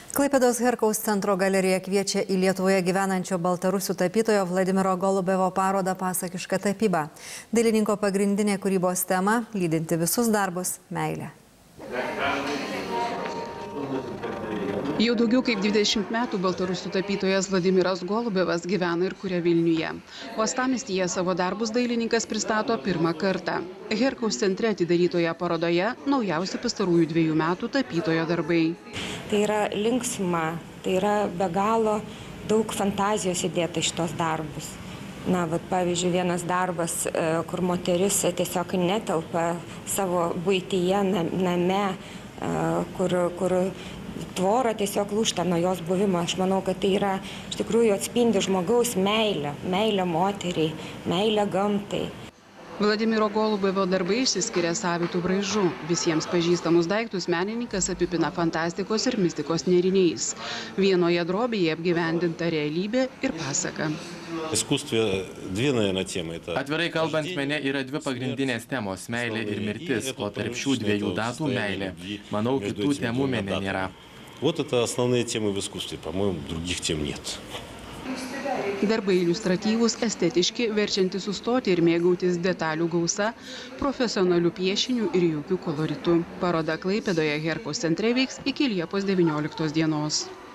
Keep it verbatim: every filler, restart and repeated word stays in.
Klaipėdos Herkaus centro galerija kviečia į Lietuvoje gyvenančio baltarusių tapytojo Vladimiro Golubevo parodą Pasakiška tapyba. Dailininko pagrindinė kūrybos tema – lydinti visus darbus – meilė. Jau daugiau kaip dvidešimt metų baltarusių tapytojas Vladimiras Golubevas gyvena ir kuria Vilniuje. Uostamiestyje savo darbus dailininkas pristato pirmą kartą. Herkaus centre atidarytoje parodoje naujausi pastarųjų dviejų metų tapytojo darbai. Tai yra linksma, tai yra be galo daug fantazijos įdėta iš tos darbus. Na, vat, pavyzdžiui, vienas darbas, kur moteris tiesiog netelpa savo buityje name, kur, kur tvora tiesiog lūžta nuo jos buvimo. Aš manau, kad tai yra, iš tikrųjų, atspindi žmogaus meilę, meilę moteriai, meilę gamtai. Vladimiro Golubevo darbai išsiskiria savitų braižų. Visiems pažįstamus daiktus menininkas apipina fantastikos ir mistikos nėriniais. Vienoje drobėje apgyvendinta realybė ir pasaka. Atvirai kalbant, mene yra dvi pagrindinės temos – meilė ir mirtis, o tarp šių dviejų datų – meilė. Manau, kitų temų mene nėra. Darbai iliustratyvūs, estetiški, verčianti sustoti ir mėgautis detalių gausa, profesionalių piešinių ir jaukių koloritų. Paroda Klaipėdoje Herkaus centre veiks iki Liepos devynioliktos dienos.